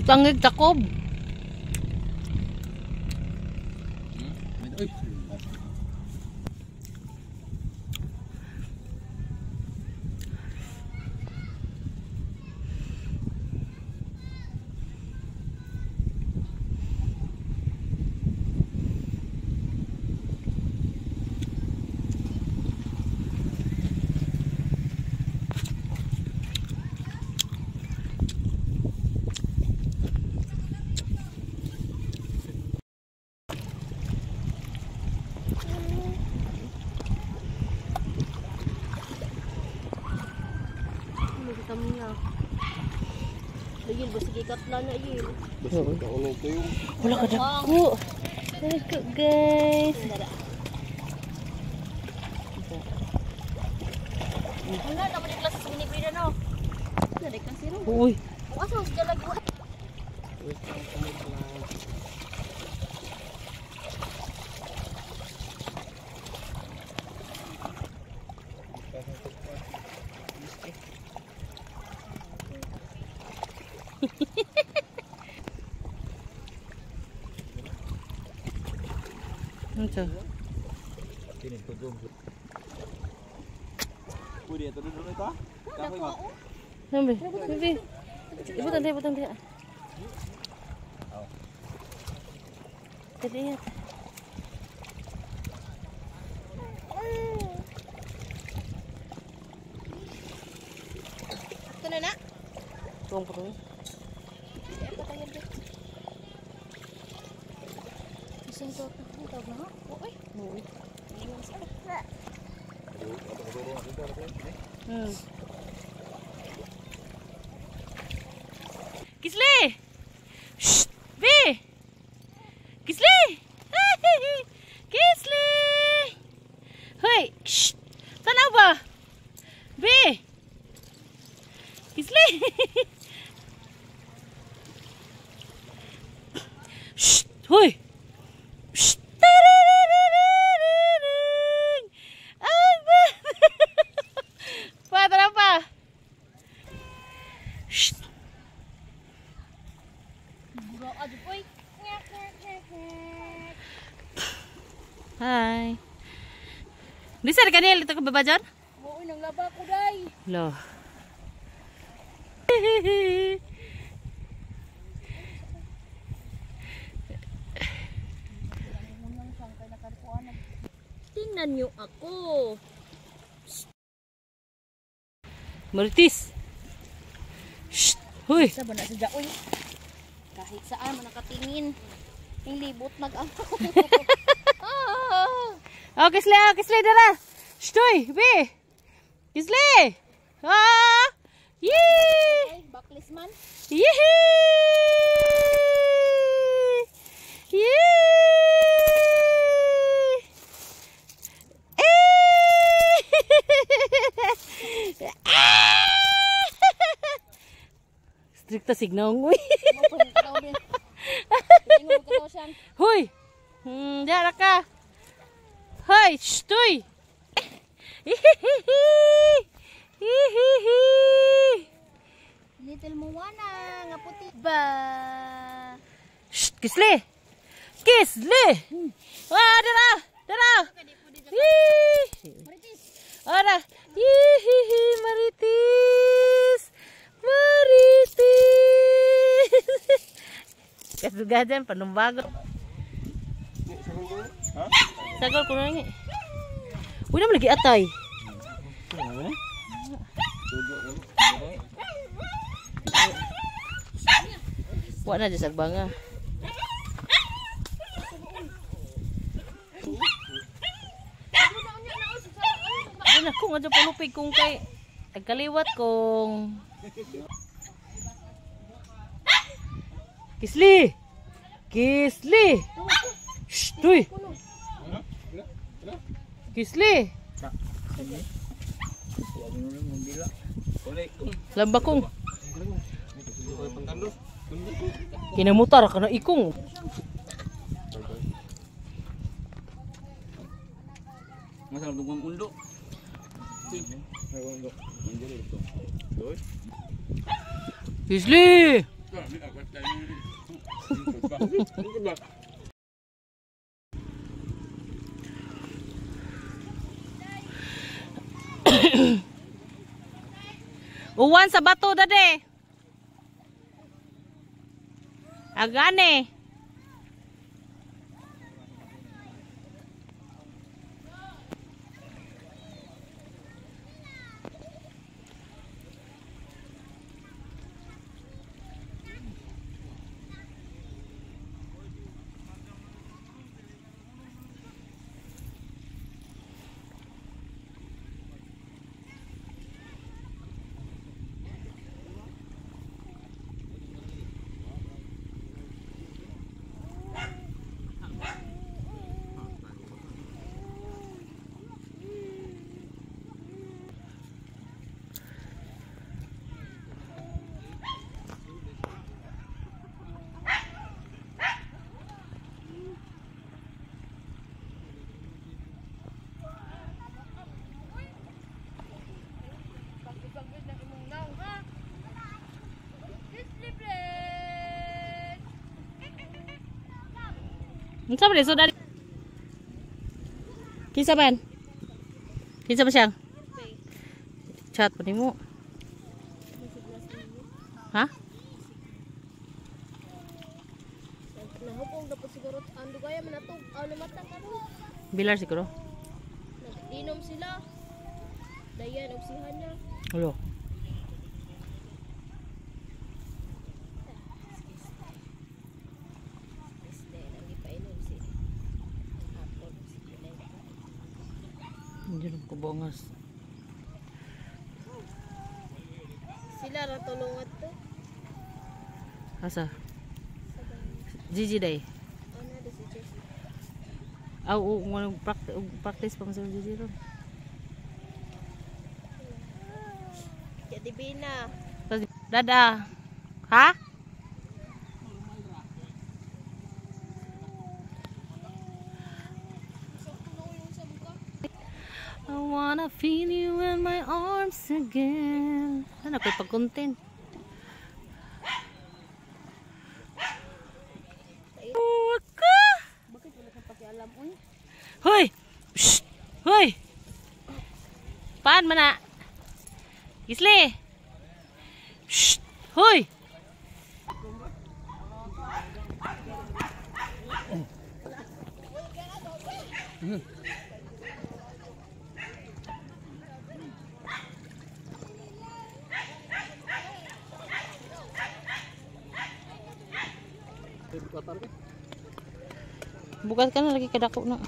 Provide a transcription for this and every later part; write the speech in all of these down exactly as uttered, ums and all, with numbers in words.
tangig takob. Tamnya. Ayun, basta katla na yun. Wala ka dako. Dako guys. Wala, dapat yung klase sa mini-breeder no? Wala, dapat kasi rin. Uy. Asa, sige lagi. Ito. Pwede ito dulu ito? Kahoy ba? Sambil, bibi. Ibutan dia, ibutan dia. Tadi ya. Ito na na? Tuang potong. Isang to. Ito tawag na ha? Uy. Uy. Hmm. Kisli! Shh! Bi! Kisli! Kisli! Hoy! Shh! Sana ba? Bi! Kisli! Shh! Hoy! Shh! Pa, tara pa! Shh! Hi. Di sa kanil ito ka babajan? Oo, nang laba ko day. Loh. Tingnan niyo ako. Maritis. Shh. Huy. Sa ba na sa jaoy? Kahit saan man nakatingin. Yung libot nag-ako. Oh, Kisli, oh, Kisli, dara. Shtoy, be. Kisli. Ah. Yee. Ay, baklis man. Yee. Yee. Strikta signal nguy. Huy. Hmm, dara ka. Hoy, shtoy. Little Moana, nga puti ba? Shh, Kisli. Kisli. Wah, dara. Dara. Hii. Ora. Hihihi, Maritis. Maritis. Kasugajan panumbago. Sagol ko na nga. Uy naman lagi atay. Wa na dyan sagbanga. Ano na kung adyo palupig kung kay nagkaliwat kung Kisli! Kisli! Shh! Tuy! Kisli! Lambakong. Kinamutar ka na ikong. Masarap tunggang undo. Kisli! Uwan sa bato dade. Agane. Unsa man so dari? Kinsa man? Kinsa ba siyang? Chat pa nimo. Ha? Nahupong dapat siguro ando kaya manatog ano mata karon. Bilar siguro. Nag-inom sila. Dayan oksihan niya. Ulo. Diyan ko bongas. Sila ra tulungan to. Asa? Gigi day. Ano na si Jessie? Aw, oh, mo practice practice pa sa Gigi ron. Jadi bina. Dada. Ha? I wanna feel you in my arms again. Ano ko pag-content? Waka! Bakit wala kang pakialam oy? Hoy! Shh! Hoy! Paan man na? Gisli! Shh! Hoy! Bukat ka na lagi kadako na.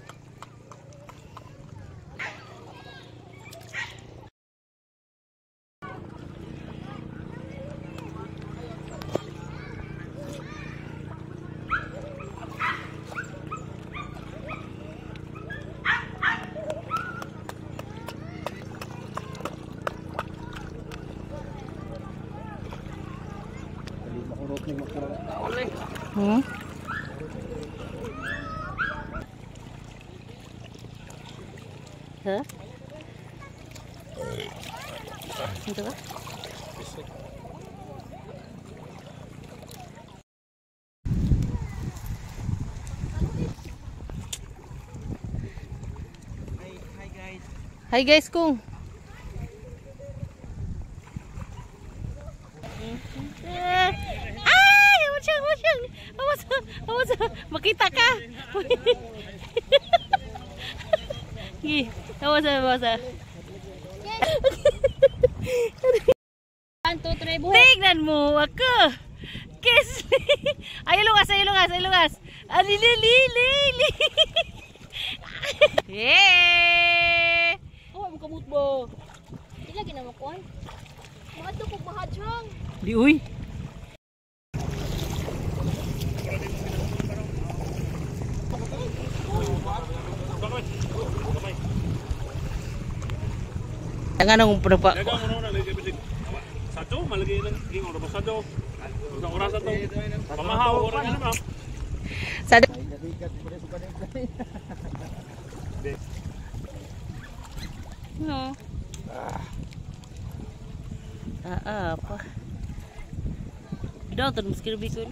Hmm? Ha? Ito ba? Hi guys. Hi guys kung. Ay, awas siya, awas siya. Awas, awas, makita ka. Gi, awas, awas. One, two, three, buhok. Tignan mo ako. Kiss. Ay, lungas, ay, lungas, ay, lungas. Ali, li, li, li, li. Yeah. Oh, mo kamot bo. Di lagi na makuan. Maadto ko bahadjang. Di uy. Jangan nang pa. Sado, malagay lang ging ora sado. Sa oras ato. Pamahaw ora na ba? Sa no. Ah, ah, apa? Daw tan muskil bi ko no.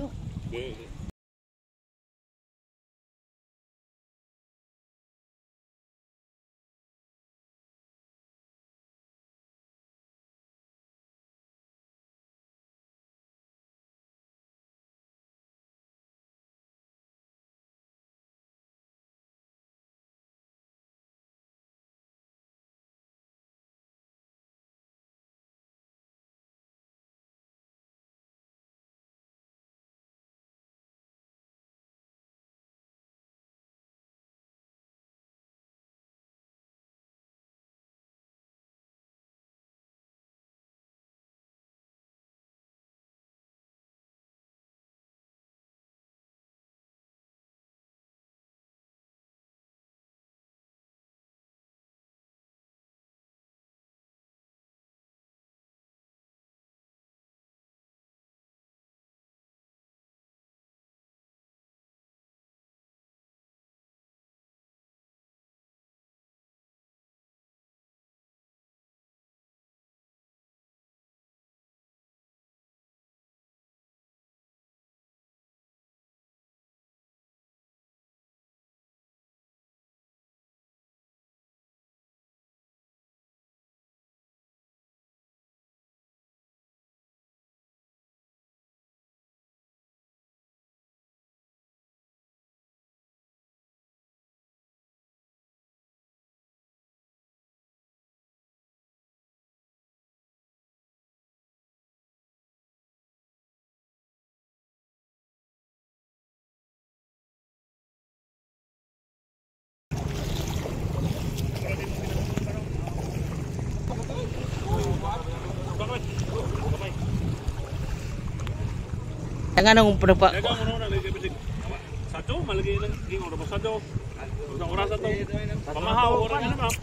Yang anong pendapat? Dagang mo na lagi bisig. Sado malagi lang ging ora sado. Sa oras ato. Pamahaw ora na ma'am.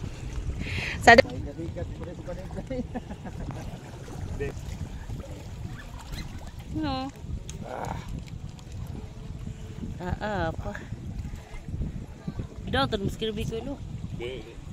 Sa no. Ah, apa? Daw tan miskir biko lo.